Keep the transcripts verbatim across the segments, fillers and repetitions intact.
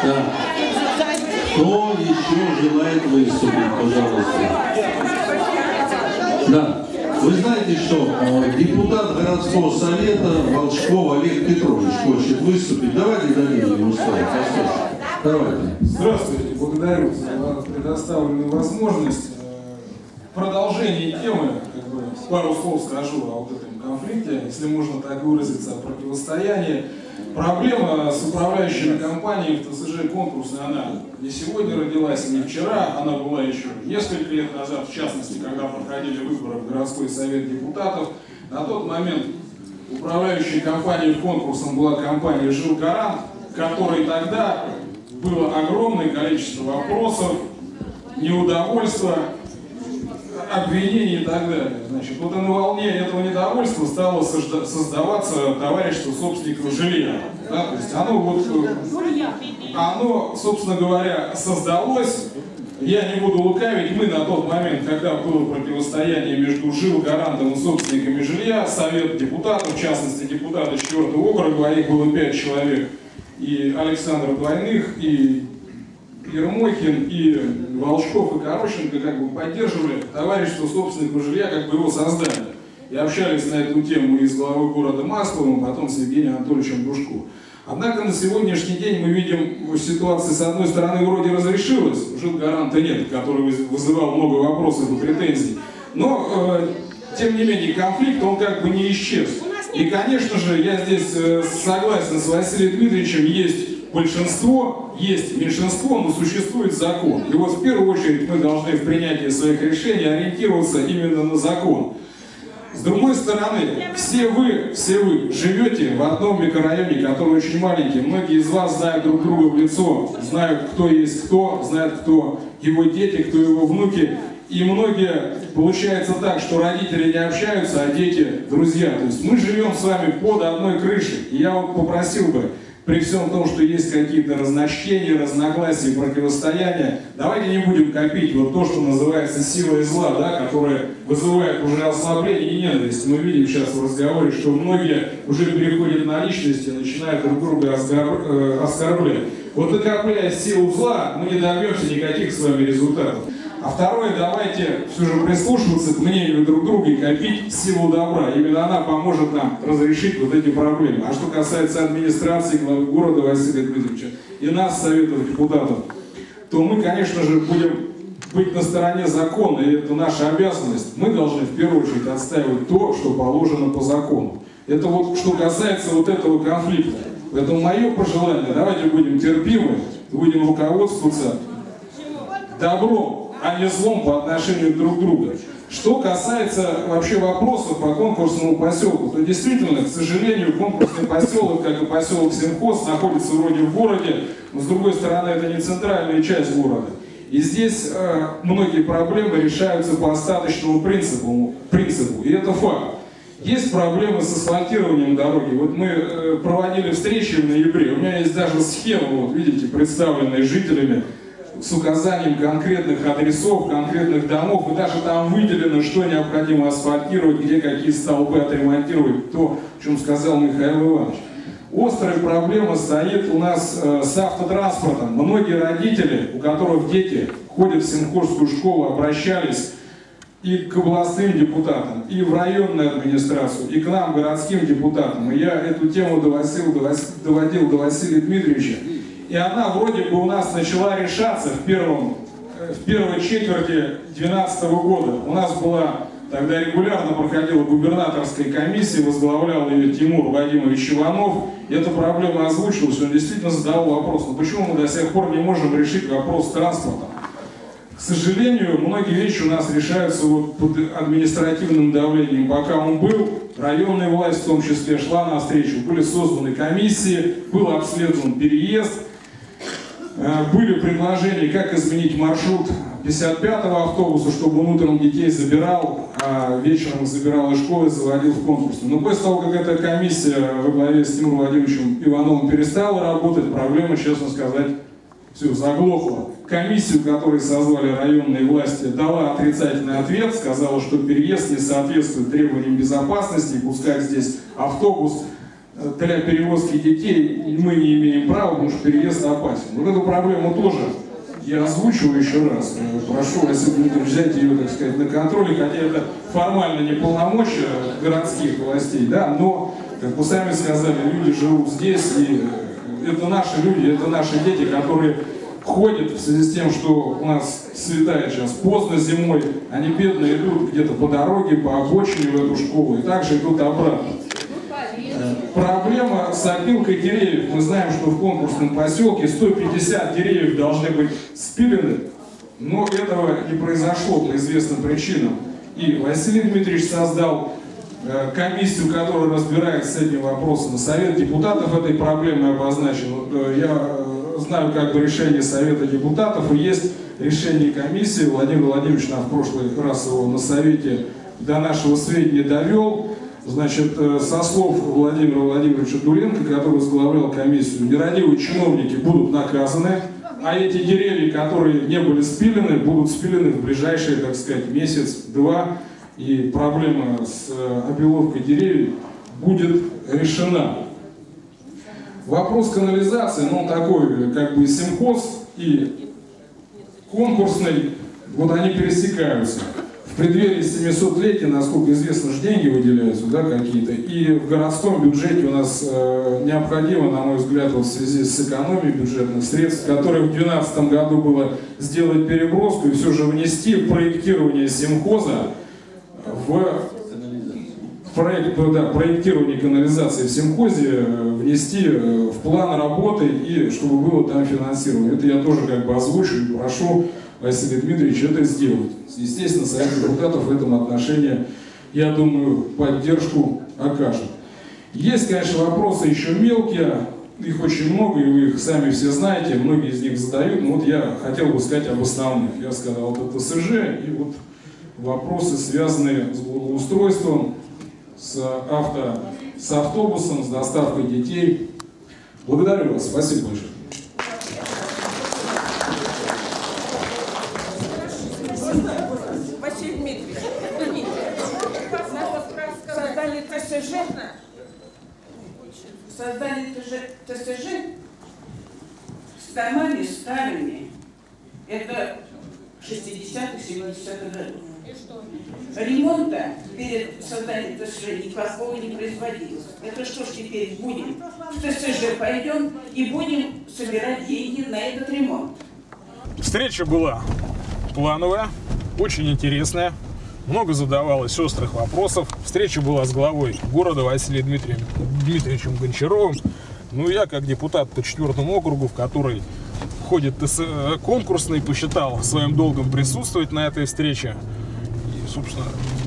Да. Кто еще желает выступить, пожалуйста? Да. Вы знаете, что депутат городского совета Волчков Олег Петрович хочет выступить. Давайте дадим ему слово. Давайте. Здравствуйте, благодарю за предоставленную возможность. В продолжении темы, как бы, пару слов скажу о вот этом конфликте, если можно так выразиться, о противостоянии. Проблема с управляющими компаниями в ТСЖ конкурсной, она не сегодня родилась, не вчера, она была еще несколько лет назад, в частности, когда проходили выборы в городской совет депутатов. На тот момент управляющей компанией в конкурсном была компания «Жилгарант», которой тогда было огромное количество вопросов, неудовольства, обвинений и так далее. Значит, вот и на волне этого недовольства стало создаваться товарищество собственников жилья. Да? То есть оно, вот, оно, собственно говоря, создалось. Я не буду лукавить, мы на тот момент, когда было противостояние между Жилгарантом и собственниками жилья, совет депутатов, в частности депутаты четвёртого округа, их было пять человек, и Александр Двойных, и Ермохин, и Волчков, и Корощенко как бы поддерживали товарищество собственников жилья, как бы его создали. И общались на эту тему и с главой города Масловым, потом с Евгением Анатольевичем Душко. Однако на сегодняшний день мы видим, ситуация с одной стороны вроде разрешилась, Жилгаранта нет, который вызывал много вопросов и претензий, но э, тем не менее конфликт, он как бы не исчез. И, конечно же, я здесь э, согласен с Василием Дмитриевичем, есть большинство, есть меньшинство, но существует закон. И вот в первую очередь мы должны в принятии своих решений ориентироваться именно на закон. С другой стороны, все вы, все вы живете в одном микрорайоне, который очень маленький. Многие из вас знают друг друга в лицо, знают, кто есть кто, знают, кто его дети, кто его внуки. И многие, получается так, что родители не общаются, а дети друзья. То есть мы живем с вами под одной крышей. И я вот попросил бы, при всем том, что есть какие-то разночтения, разногласия, противостояния, давайте не будем копить вот то, что называется силой зла, да, которая вызывает уже ослабление и ненависть. Мы видим сейчас в разговоре, что многие уже переходят на личности, начинают друг друга оскорблять. Вот накопляя силу зла, мы не добьемся никаких с вами результатов. А второе, давайте все же прислушиваться к мнению друг друга и копить силу добра. Именно она поможет нам разрешить вот эти проблемы. А что касается администрации, главы города Василия Дмитриевича и нас, советов депутатов, то мы, конечно же, будем быть на стороне закона, и это наша обязанность. Мы должны в первую очередь отстаивать то, что положено по закону. Это вот что касается вот этого конфликта. Поэтому мое пожелание, давайте будем терпимы, будем руководствоваться добром, а не злом по отношению друг к другу. Что касается вообще вопросов по конкурсному поселку, то действительно, к сожалению, конкурсный поселок, как и поселок Синхоз, находится вроде в городе, но с другой стороны это не центральная часть города. И здесь э, многие проблемы решаются по остаточному принципу, принципу, и это факт. Есть проблемы с асфальтированием дороги. Вот мы э, проводили встречи в ноябре, у меня есть даже схема, вот видите, представленная жителями, с указанием конкретных адресов, конкретных домов, и даже там выделено, что необходимо асфальтировать, где какие столбы отремонтировать, то, о чем сказал Михаил Иванович. Острая проблема стоит у нас э, с автотранспортом. Многие родители, у которых дети ходят в синхозскую школу, обращались и к областным депутатам, и в районную администрацию, и к нам, городским депутатам. И я эту тему доводил, доводил до Василия Дмитриевича. И она вроде бы у нас начала решаться в, первом, в первой четверти две тысячи двенадцатого года. У нас была, тогда регулярно проходила губернаторская комиссия, возглавлял ее Тимур Вадимович Иванов. И эта проблема озвучилась, он действительно задал вопрос, ну почему мы до сих пор не можем решить вопрос с транспортом? К сожалению, многие вещи у нас решаются вот под административным давлением. Пока он был, районная власть в том числе шла навстречу, были созданы комиссии, был обследован переезд. Были предложения, как изменить маршрут пятьдесят пятого автобуса, чтобы он утром детей забирал, а вечером их забирал из школы и заводил в конкурс. Но после того, как эта комиссия во главе с Тимуром Владимировичем Ивановым перестала работать, проблема, честно сказать, все, заглохла. Комиссию, которую созвали районные власти, дала отрицательный ответ, сказала, что переезд не соответствует требованиям безопасности, пускай здесь автобус для перевозки детей мы не имеем права, потому что переезд опасен. Вот эту проблему тоже я озвучиваю еще раз. Прошу Василий Дмитриевич взять ее, так сказать, на контроль, хотя это формально не полномочия городских властей, да, но, как вы сами сказали, люди живут здесь, и это наши люди, это наши дети, которые ходят в связи с тем, что у нас светает сейчас поздно зимой, они бедно идут где-то по дороге, по обочине в эту школу, и также идут обратно. Проблема с опилкой деревьев. Мы знаем, что в конкурсном поселке сто пятьдесят деревьев должны быть спилены, но этого не произошло по известным причинам. И Василий Дмитриевич создал э, комиссию, которая разбирается с этим вопросом. Совет депутатов этой проблемой обозначен. Вот, э, я э, знаю как бы решение Совета депутатов, и есть решение комиссии. Владимир Владимирович нам в прошлый раз его на Совете до нашего сведения довел. Значит, со слов Владимира Владимировича Дуленко, который возглавлял комиссию, нерадивые чиновники будут наказаны, а эти деревья, которые не были спилены, будут спилены в ближайшие, так сказать, месяц-два, и проблема с опиловкой деревьев будет решена. Вопрос канализации, ну, такой, как бы, сельхоз и конкурсный, вот они пересекаются. В преддверии семисотлетия, насколько известно, же деньги выделяются, да, какие-то. И в городском бюджете у нас э, необходимо, на мой взгляд, вот в связи с экономией бюджетных средств, которые в две тысячи двенадцатом году было сделать переброску и все же внести в проектирование сельхоза в проект, да, проектирование канализации в сельхозе, внести в план работы и чтобы было там финансирование. Это я тоже как бы озвучу и прошу Василия Дмитриевича это сделать. Естественно, Совет депутатов в этом отношении, я думаю, поддержку окажет. Есть, конечно, вопросы еще мелкие, их очень много, и вы их сами все знаете, многие из них задают, но вот я хотел бы сказать об основных. Я сказал, вот это ТСЖ и вот вопросы, связанные с благоустройством, с, авто, с автобусом, с доставкой детей. Благодарю вас. Спасибо большое. Василий Дмитриевич, создали ТСЖ, создали ТСЖ с домами старыми. Это шестидесятых, семидесятых годов. Ремонта перед созданием ТСЖ никакого не производилось. Это что ж теперь будем? В ТСЖ пойдем и будем собирать деньги на этот ремонт. Встреча была плановая, очень интересная. Много задавалось острых вопросов. Встреча была с главой города Василием Дмитрием, Дмитриевичем Гончаровым. Ну, я, как депутат по четвертому округу, в который входит конкурсный, посчитал своим долгом присутствовать на этой встрече. И, собственно,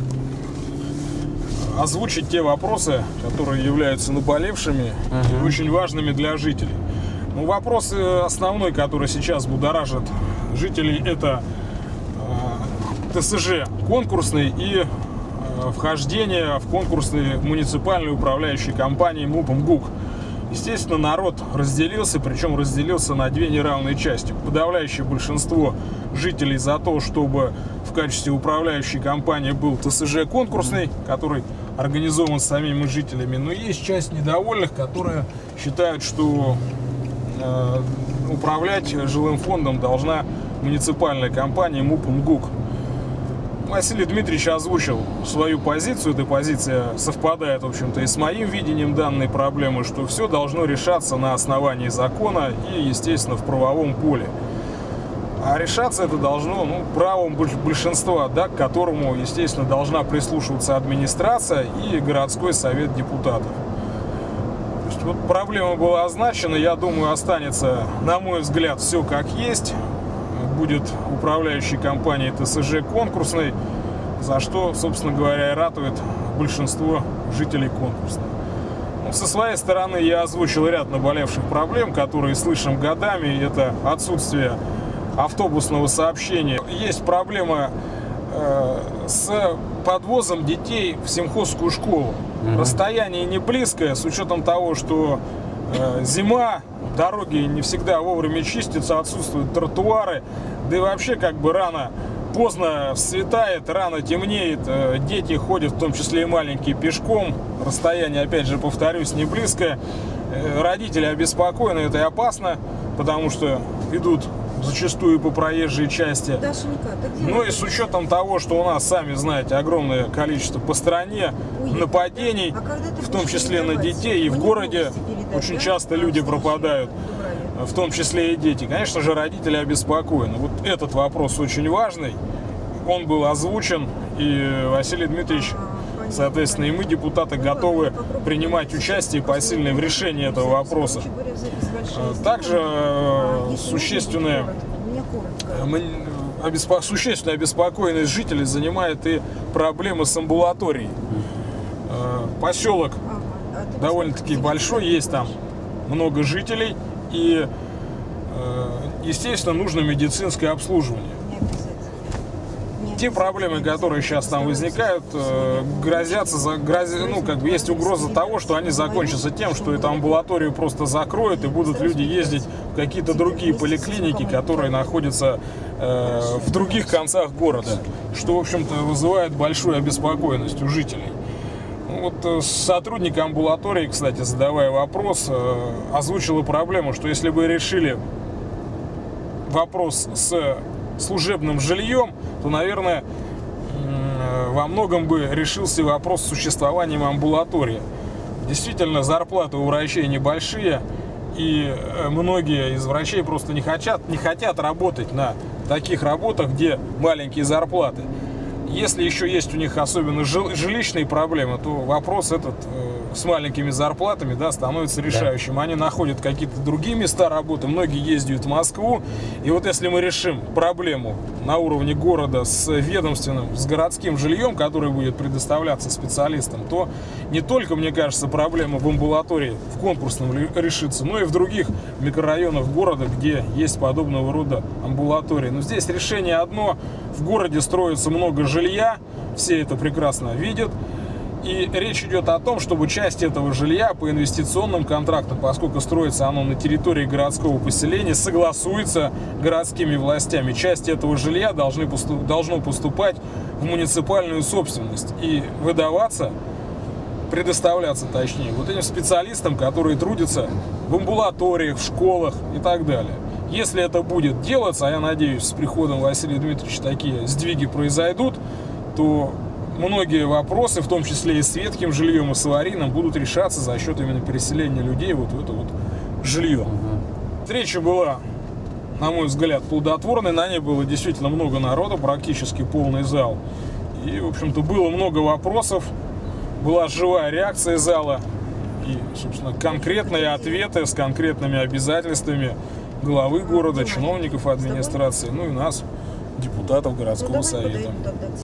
озвучить те вопросы, которые являются наболевшими uh-huh. и очень важными для жителей. Ну, вопрос основной, который сейчас будоражит жителей, это э, ТСЖ конкурсный и э, вхождение в конкурсные муниципальные управляющие компании МУП МГУК. Естественно, народ разделился, причем разделился на две неравные части. Подавляющее большинство жителей за то, чтобы в качестве управляющей компании был ТСЖ конкурсный, который организован самими жителями. Но есть часть недовольных, которые считают, что э, управлять жилым фондом должна муниципальная компания МУП МГУК. Василий Дмитриевич озвучил свою позицию. Эта позиция совпадает, в общем-то, и с моим видением данной проблемы, что все должно решаться на основании закона и, естественно, в правовом поле. А решаться это должно, ну, правом большинства, да, к которому, естественно, должна прислушиваться администрация и городской совет депутатов. То есть, вот проблема была означена, я думаю, останется, на мой взгляд, все как есть. Будет управляющей компанией ТСЖ конкурсной, за что, собственно говоря, и ратует большинство жителей конкурсной. Ну, со своей стороны я озвучил ряд наболевших проблем, которые слышим годами. Это отсутствие автобусного сообщения. Есть проблема э, с подвозом детей в сельхозскую школу. Mm-hmm. Расстояние не близкое, с учетом того, что э, зима, дороги не всегда вовремя чистятся, отсутствуют тротуары, да и вообще как бы рано поздно светает, рано темнеет, дети ходят, в том числе и маленькие, пешком. Расстояние, опять же, повторюсь, не близкое. Родители обеспокоены, это и опасно, потому что идут зачастую по проезжей части. Ну и с учетом того, что у нас, сами знаете, огромное количество по стране нападений, в том числе на детей, и в городе очень часто люди пропадают, в том числе и дети. Конечно же, родители обеспокоены. Вот этот вопрос очень важный, он был озвучен, и Василий Дмитриевич, соответственно, и мы, депутаты, готовы принимать участие посильное в решении этого вопроса. Также существенная, существенная обеспокоенность жителей занимает и проблема с амбулаторией. Поселок довольно-таки большой, есть там много жителей, и, естественно, нужно медицинское обслуживание. Те проблемы, которые сейчас там возникают, грозятся, грозят, ну, как бы есть угроза того, что они закончатся тем, что эту амбулаторию просто закроют, и будут люди ездить в какие-то другие поликлиники, которые находятся э, в других концах города, что, в общем-то, вызывает большую обеспокоенность у жителей. Вот сотрудник амбулатории, кстати, задавая вопрос, э, озвучила проблему, что если бы решили вопрос с служебным жильем, то, наверное, во многом бы решился вопрос с существованием амбулатории. Действительно, зарплаты у врачей небольшие, и многие из врачей просто не хотят, не хотят работать на таких работах, где маленькие зарплаты. Если еще есть у них особенно жилищные проблемы, то вопрос этот э, с маленькими зарплатами, да, становится решающим. Они находят какие-то другие места работы, многие ездят в Москву. И вот если мы решим проблему на уровне города с ведомственным, с городским жильем, которое будет предоставляться специалистам, то не только, мне кажется, проблема в амбулатории, в конкурсном решится, но и в других микрорайонах города, где есть подобного рода амбулатории. Но здесь решение одно: в городе строится много жилья, все это прекрасно видят. И речь идет о том, чтобы часть этого жилья по инвестиционным контрактам, поскольку строится оно на территории городского поселения, согласуется городскими властями. Часть этого жилья должны поступ, должно поступать в муниципальную собственность и выдаваться, предоставляться точнее, вот этим специалистам, которые трудятся в амбулаториях, в школах и так далее. Если это будет делаться, а я надеюсь, с приходом Василия Дмитриевича такие сдвиги произойдут, то многие вопросы, в том числе и с ветхим жильем, и с аварийным, будут решаться за счет именно переселения людей вот в это вот жилье. Встреча была, на мой взгляд, плодотворной. На ней было действительно много народа, практически полный зал. И, в общем-то, было много вопросов, была живая реакция зала и, собственно, конкретные ответы с конкретными обязательствами главы города, чиновников администрации, ну и нас, депутатов городского совета.